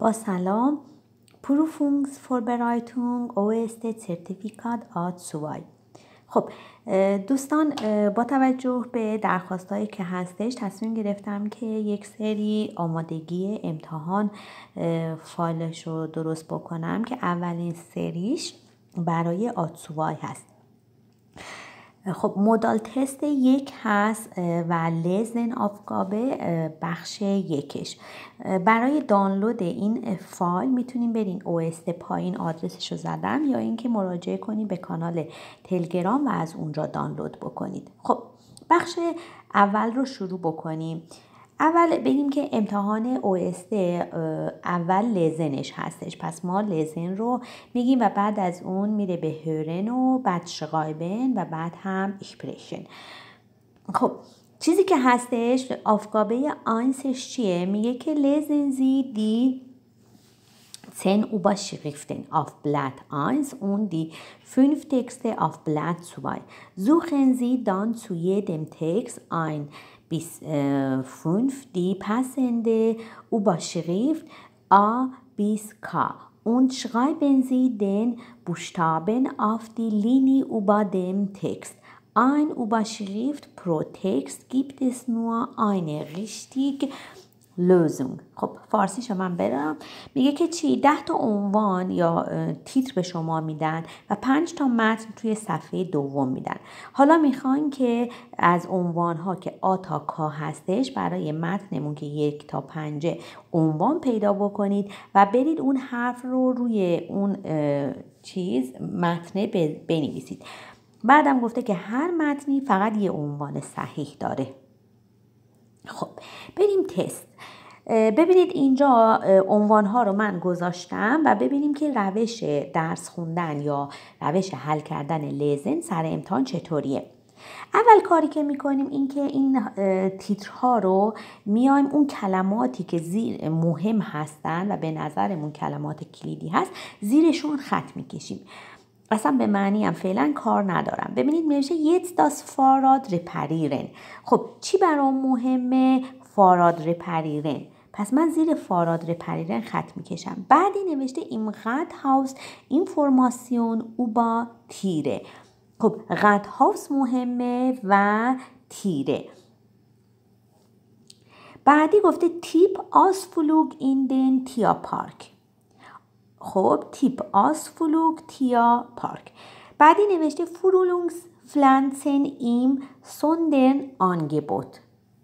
با سلام. Prüfungsvorbereitung OST Zertifikat A2. خب دوستان، با توجه به درخواستایی که هستش تصمیم گرفتم که یک سری آمادگی امتحان فایلش رو درست بکنم که اولین سریش برای آتسوای هست. خب مدال تست 1 هست و لزن آفگابه بخش 1. برای دانلود این فایل میتونیم برین OST پایین آدرسش رو زدم، یا اینکه مراجعه کنید به کانال تلگرام و از اونجا دانلود بکنید. خب بخش اول رو شروع بکنیم. اول بگیم که امتحان OST اول لزنش هستش، پس ما لزن رو میگیم و بعد از اون میره به هورن و بعد شغایبن و بعد هم ایشپریشن. خب چیزی که هستش آفگابه آینسش چیه؟ میگه که لزن زی دی 10 Überschriften auf Blatt 1 und die 5 Texte auf Blatt 2. Suchen Sie dann zu jedem Text 1 bis 5 die passende Überschrift A bis K und schreiben Sie den Buchstaben auf die Linie über dem Text. Eine Überschrift pro Text gibt es nur eine richtige لزوم. خب فارسیشو من برم. میگه که چی؟ 10 تا عنوان یا تیتر به شما میدن و 5 تا متن توی صفحه دوم میدن. حالا میخواین که از عنوان ها که آ تا کا هستش برای متنمون که 1 تا 5 عنوان پیدا بکنید و برید اون حرف رو روی اون متن بنویسید. بعدم گفته که هر متنی فقط یه عنوان صحیح داره. خب بریم تست. ببینید اینجا عنوان‌ها رو من گذاشتم و ببینیم که روش درس خوندن یا روش حل کردن لزن سر امتحان چطوریه. اول کاری که میکنیم این که این تیترها رو میایم اون کلماتی که زیر مهم هستن و به نظرمون کلمات کلیدی هست زیرشون خط میکشیم. اصلا به معنی هم فعلا کار ندارم. ببینید میشه jetzt das Fahrrad reparieren. خب چی برام مهمه؟ فاراد رپریرن. پس من زیر فاراد رپریرن خط میکشم. بعدی نوشته im Rathaus Information über Tiere. خب Rathaus مهمه و تیره. بعدی گفته Typ Ausflug in den Tierpark. خب تیپ Ausflug Tierpark. بعدی نوشته Frühlingspflanzen im Sonderangebot.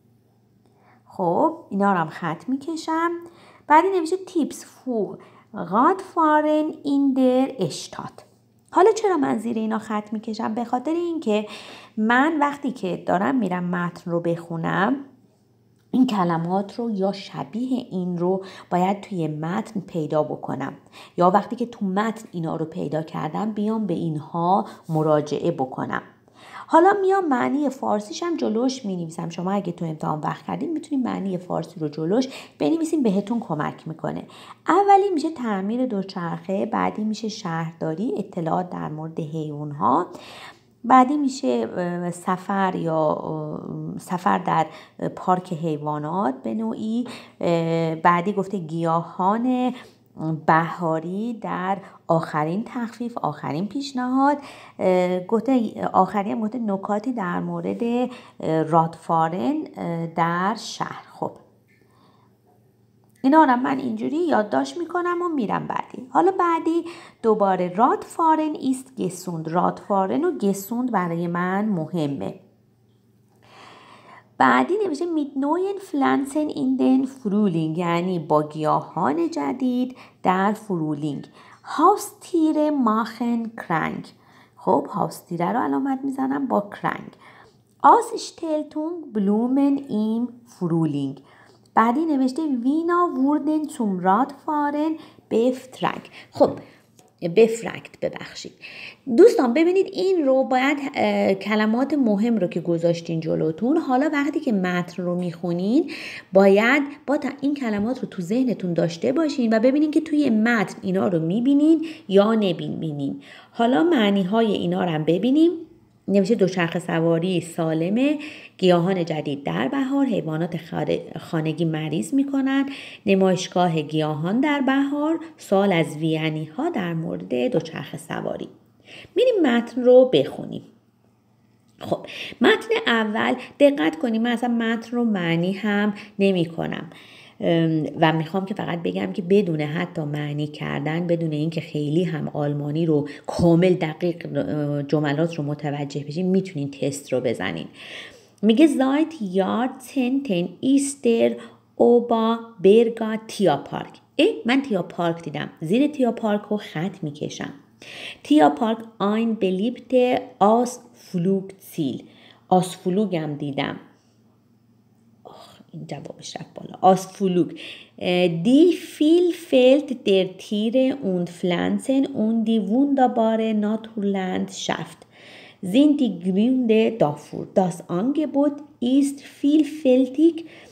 خب اینا رو هم خط میکشم. بعدی نوشته Tipps für Radfahren in der Stadt. حالا چرا من زیر اینا خط میکشم؟ به خاطر اینکه من وقتی که دارم میرم متن رو بخونم این کلمات رو یا شبیه این رو باید توی متن پیدا بکنم، یا وقتی که تو متن اینا رو پیدا کردم بیام به اینها مراجعه بکنم. حالا میام معنی فارسیش هم جلوش مینویسم. شما اگه تو امتحان وقت کردین میتونید معنی فارسی رو جلوش بنویسین، بهتون کمک میکنه. اولی میشه تعمیر دوچرخه، بعدی میشه شهرداری، اطلاعات در مورد حیوانات، بعدی میشه سفر در پارک حیوانات به نوعی، بعدی گفته گیاهان بهاری در آخرین تخفیف، آخرین پیشنهاد، آخری هم گفته نکاتی در مورد رادفارن در شهر. خب اینا رو من اینجوری یادداشت میکنم و میرم بعدی. حالا بعدی دوباره رادفارن ایست گسوند. رادفارن و گسوند برای من مهمه. بعدی نوشته mit neuen Pflanzen in den Frühling، یعنی با گیاهان جدید در فرولینگ. Haustiere machen krank. خب هاوستیره رو علامت میزنم با کرنگ. Ausstellung Blumen im Frühling. بعدی نوشته Wiener wurden zum Radfahren befragt. خب ببخشید دوستان، ببینید این رو باید کلمات مهم رو که گذاشتین جلوتون، حالا وقتی که متن رو میخونین باید با این کلمات رو تو ذهنتون داشته باشین و ببینین که توی متن اینا رو میبینین یا نمیبینین. حالا معنی های اینا رو هم ببینیم. نوشته دوچرخه سواری سالمه، گیاهان جدید در بهار، حیوانات خانگی مریض میکنن، نمایشگاه گیاهان در بهار، سوال از وینی ها در مورد دوچرخه سواری. میریم متن رو بخونیم. خب متن اول دقت کنیم، من اصلا متن رو معنی هم نمی کنم و میخوام که فقط بگم که بدون حتی معنی کردن، بدون اینکه خیلی هم آلمانی رو کامل دقیق جملات رو متوجه بشین، میتونین تست رو بزنین. میگه seit Jahrzehnten ist der Oberberger Tierpark. من تیاپارک دیدم، زیر تیاپارک رو خط میکشم. تیاپارک ein beliebte Ausflugsziel. آسفلوگم دیدم. این جوابش رفت بالا. Ausflug. Die Vielfalt der Tiere und Pflanzen und die wunderbare Naturlandschaft sind die Gründe dafür. Das Angebot ist vielfältig.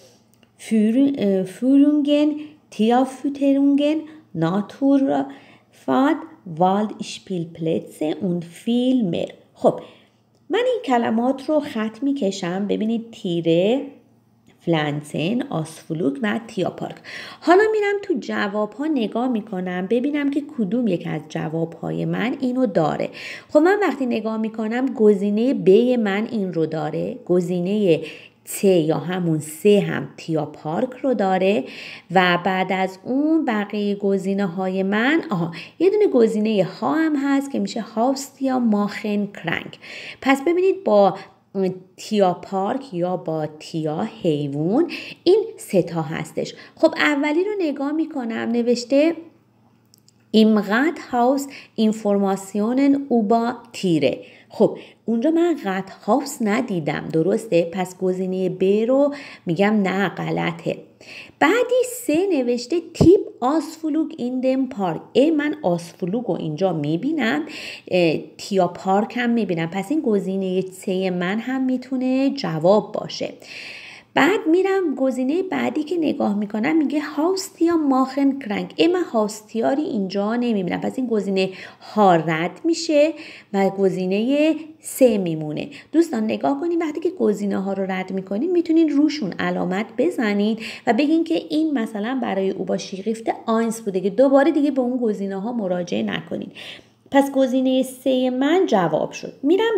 Führungen, Tierfütterungen, Naturfahrt, Waldspielplätze und viel mehr. خب من این کلمات رو خط میکشم. ببینید تیره، فلانسن، آسفلوگ و تیاپارک. حالا میرم تو جوابها نگاه میکنم ببینم که کدوم یک از جوابهای من اینو داره. خب من وقتی نگاه میکنم گزینه ب من این رو داره، گزینه ت یا همون سه هم تیاپارک رو داره و بعد از اون بقیه گزینه های من یه دونه گزینه ها هم هست که میشه هاوستیا ماخن کرنگ. پس ببینید با تیاپارک یا با تیا حیوان این سه تا هستش. خب اولی رو نگاه میکنم، نوشته Im Rathaus Informationen über Tiere. خب اونجا من Rathaus ندیدم، درسته؟ پس گزینه ب رو میگم نه، غلطه. بعدی سه نوشته تیپ آسفلوگ این دم پارک. من آسفلوگ رو اینجا میبینم، تیا پارک هم میبینم، پس این گزینه سه من هم میتونه جواب باشه. بعد میرم گزینه بعدی که نگاه میکنم میگه هاوستیا ماخن کرنگ. من هاوستیاری اینجا نمیبینم، پس این گزینه ها رد میشه و گزینه سه میمونه. دوستان نگاه کنین وقتی که گزینه ها رو رد میکنین میتونین روشون علامت بزنین و بگین که این مثلا برای اوباشیغیفت آینس بوده که دوباره دیگه به اون گزینه ها مراجعه نکنین. پس گزینه سه من جواب شد. میرم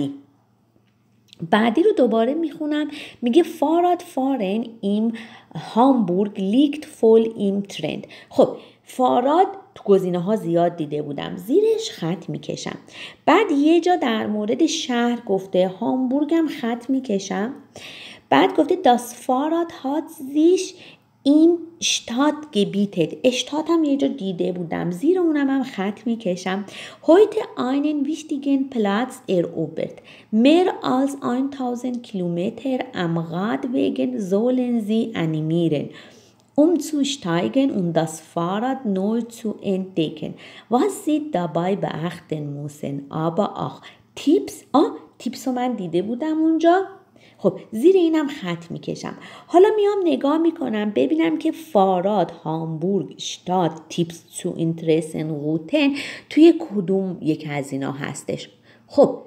بعدی رو دوباره میخونم، میگه فاراد فارن این هامبورگ لیکت فول این ترند. خب فاراد تو گزینه ها زیاد دیده بودم، زیرش خط میکشم. بعد یه جا در مورد شهر گفته، هامبورگ هم خط میکشم. بعد گفته das Fahrrad hat sich im Stadt gebietet. اشتات هم یه جا دیده بودم، زیر اونم هم خط میکشم. heute einen wichtigen Platz erobert. Mehr als 1000 Kilometer am Radwegen sollen sie animieren, zu steigen und das Fahrrad neu zu entdecken. Was sie dabei beachten müssen. aber auch Tipps. تیپس رو من دیده بودم اونجا. خب زیر اینم خط میکشم. حالا میام نگاه میکنم ببینم که فاراد، هامبورگ، شتات، تیپس تو اینترسن، روتن توی کدوم یک از اینا هستش. خب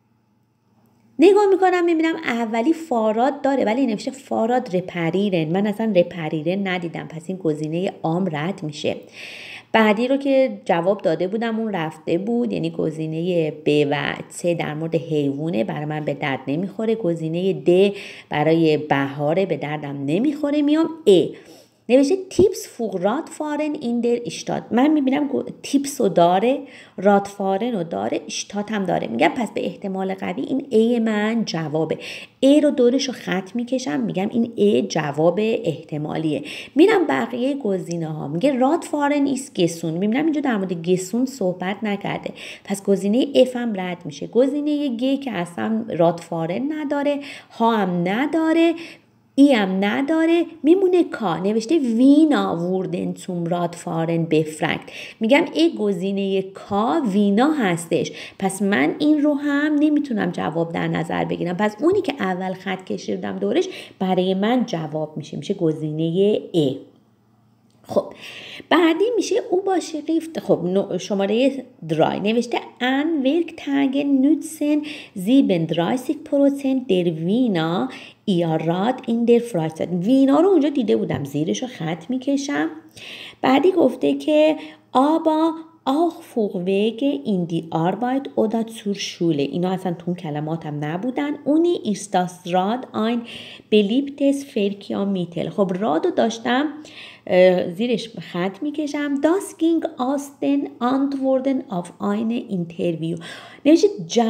نگاه میکنم میبینم اولی فاراد داره ولی نوشته فاراد رپریرن. من اصلا رپریرن ندیدم، پس این گزینه عام رد میشه. بعدی رو که جواب داده بودم اون رفته بود، یعنی گزینه ب و س در مورد حیوانه، برای من به درد نمیخوره. گزینه د برای بهاره، به دردم نمیخوره. میام نوشته تیپس فوق رادفارن این در اشتاد. من میبینم تیپس رو داره، رادفارن رو داره، اشتاد هم داره. میگم پس به احتمال قوی این ای من جوابه. رو دورش رو خط میکشم، میگم این جواب احتمالیه. میرم بقیه گزینه ها، میگه رادفارن ایست گسون. میبینم اینجا در مورد گسون صحبت نکرده، پس گزینه اف هم رد میشه. گزینه گ که اصلا رادفارن نداره، ها هم نداره، ای هم نداره، میمونه کا. نوشته وینا ووردن zum Radfahren befragt. میگم گزینه کا وینا هستش، پس من این رو هم نمیتونم جواب در نظر بگیرم. پس اونی که اول خط کشیدم دورش برای من جواب میشه گزینه ای. خب بعدی میشه او با شریفت. خب شماره درای نوشته ان ورک تاگن نوتسن 37% در وینا ایارات این در فرایستاد. وینا رو اونجا دیده بودم، زیرش رو خط میکشم. بعدی گفته که آبا auch vorwege in die Arbeit oder zur Schule. اینا اصلا تو اون کلماتم نبودن. اونی ist das Rad ein beliebtes Verkehrsmittel. خب رادو داشتم زیرش خط میکشم. Das ging aus den Antworten auf eine Interview. نوشته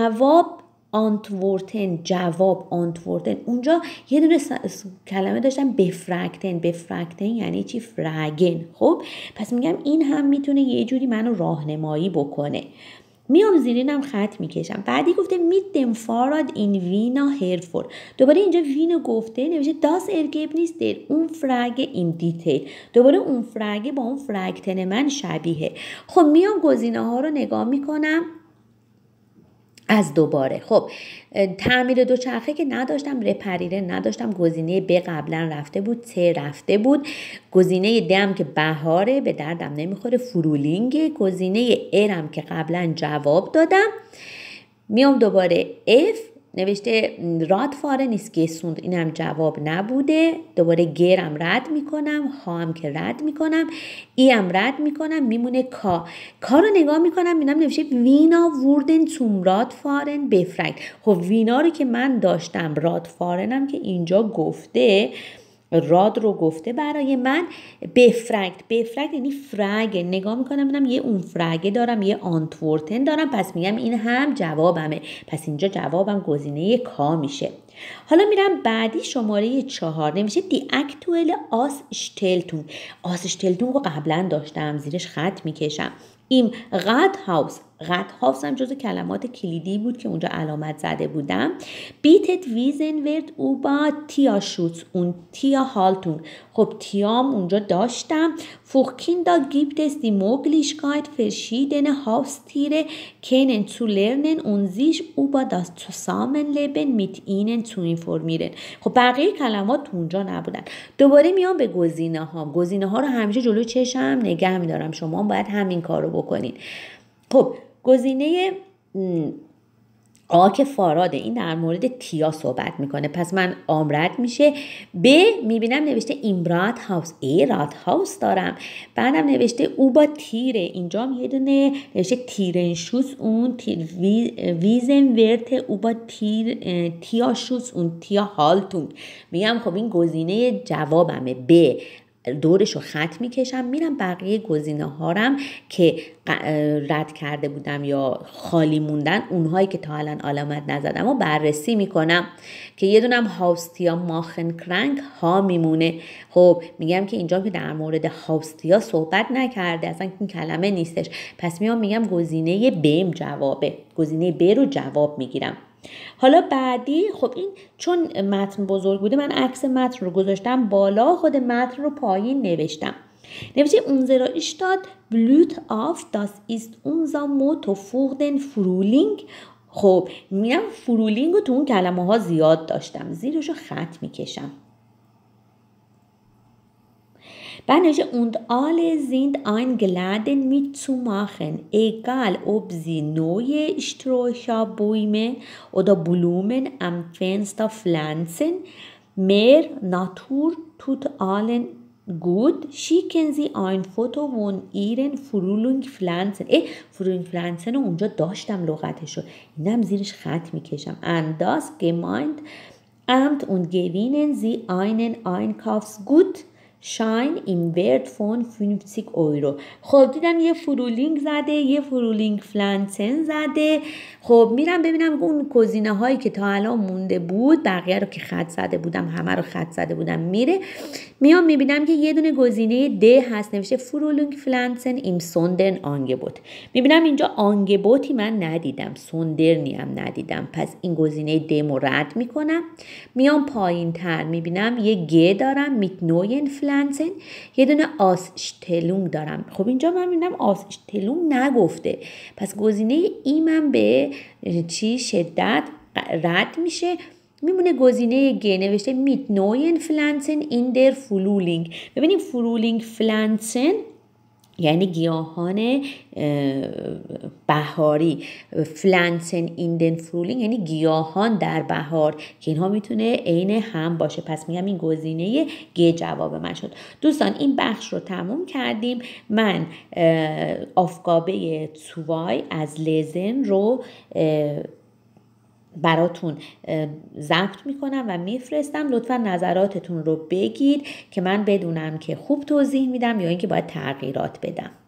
جواب antworten. اونجا یه دونه کلمه داشتم بفرکتن یعنی چی؟ فرگن. خب پس میگم این هم میتونه یه جوری منو راهنمایی بکنه. میام زیرینم خط میکشم. بعدی گفته mit dem Fahrrad in Wiener Herford. دوباره اینجا وینو گفته، نوشته das Ergebnis der Umfrage im Detail. دوباره اون فرگه با اون فرکتن من شبیه. خب میام گزینه ها رو نگاه میکنم از دوباره. خب تعمیر دوچرخه که نداشتم، رپریره نداشتم، گزینه ب قبلا رفته بود، ت رفته بود، گزینه دم که بهاره به دردم نمیخوره، فرولینگ، گزینه ارم که قبلا جواب دادم. میام دوباره اف نوشته راد فاره نیست گسوند، اینم جواب نبوده. دوباره گرم رد میکنم، ها هم که رد میکنم، ای هم رد میکنم، میمونه کا رو نگاه میکنم، میبینم نوشته وینا ووردن zum رادفارن بفرکت. خب وینا رو که من داشتم، رادفارنم که اینجا گفته، راد رو گفته برای من، بفرکت یعنی فرگه. نگاه میکنم ببینم یه اون فرگه دارم، یه آنتورتن دارم، پس میگم این هم جوابمه. پس اینجا جوابم گزینه کا میشه. حالا میرم بعدی شماره 4 نمیشه دی اکتوال آسشتلتون رو قبلا داشتم، زیرش خط میکشم. این Rathaus هم جزو کلمات کلیدی بود که اونجا علامت زده بودم. بیتت ویزن ورد اوبا تیا شوتس اون تیا هالتون. خب تیام اونجا داشتم. فوخکیندا gibt es die Möglichkeit verschiedene Haustiere kennenzulernen und sich über das Zusammenleben mit ihnen zu informieren. خب بقیه کلمات تو اونجا نبودن. دوباره میام به گزینه ها رو همیشه جلو چشم نگه میدارم، شما باید همین کار رو بکنین. خب گزینه آ که فاراده، این در مورد تیا صحبت میکنه، پس من آمرد میشه. ب میبینم نوشته این رات هاوس، رات هاوس دارم. بعدم نوشته او با تیره، اینجا یه دونه نوشته تیرنشوس اون ویزن ورت او با تیا شوس اون تیا هالتون. میگم خب این گزینه جوابمه. ب دورش رو خط میکشم، میرم بقیه گزینه هارم که رد کرده بودم یا خالی موندن، اونهایی که تا الان علامت نزدم و بررسی میکنم که یه دونم هاوستیا ماخن کرنگ ها میمونه. خب میگم که اینجا که در مورد هاوستیا صحبت نکرده، اصلا این کلمه نیستش، پس میگم گزینه بیم جوابه، گزینه ب رو جواب میگیرم. حالا بعدی، خب این چون متن بزرگ بوده من عکس متن رو گذاشتم بالا، خود متن رو پایین نوشتم. نوشته unsere Stadt blüht auf, das ist unser Motto für den Frühling. خب میگم فرولینگ رو تو اون کلمه ها زیاد داشتم، زیرش رو خط میکشم. بعد نوشته und alle sind eingeladen mitzumachen, egal ob sie neue Sträucherbäume oder Blumen am Fenster pflanzen. Mehr Natur tut allen gut. Schicken Sie ein Foto von Ihren Frühlingspflanzen. Frühlingspflanzen رو اونجا داشتم لغتشو، اینم زیرش خط میکشم. An das Gemeindeamt und gewinnen Sie einen Einkaufsgut شاین این ورد فون 50 €. خب دیدم یه فرولینگ زده، یه فرولینگ فلانسن زده. خب میرم ببینم اون گزینه هایی که تا الان مونده بود، بقیه رو که خط زده بودم، همه رو خط زده بودم، میام میبینم که یه دونه گزینه د هست نوشته فرولینگ فلانسن این سوندرن آنگبوت. میبینم اینجا آنگبوتی من ندیدم، سوندرنی هم ندیدم، پس این گزینه د رو رد میکنم. میام پایین تر میبینم یه گ دارم میت نوین فلانسن، یه دونه آسشتلونگ دارم. خب اینجا من میبینم آسشتلونگ نگفته، پس گزینه ای من به چی شدت رد میشه. میمونه گزینه گ نوشته میت نوین فلانسن این در فلولینگ. ببینیم فلولینگ فلانسن یعنی گیاهان بهاری. پلانتن این دن فرولینگ یعنی گیاهان در بهار که اینها میتونه عین هم باشه. پس میگم این گزینه گ جواب من شد. دوستان این بخش رو تموم کردیم. من آفگابه سوای از لزن رو براتون ضبط میکنم و میفرستم. لطفا نظراتتون رو بگید که من بدونم که خوب توضیح میدم یا اینکه باید تغییرات بدم.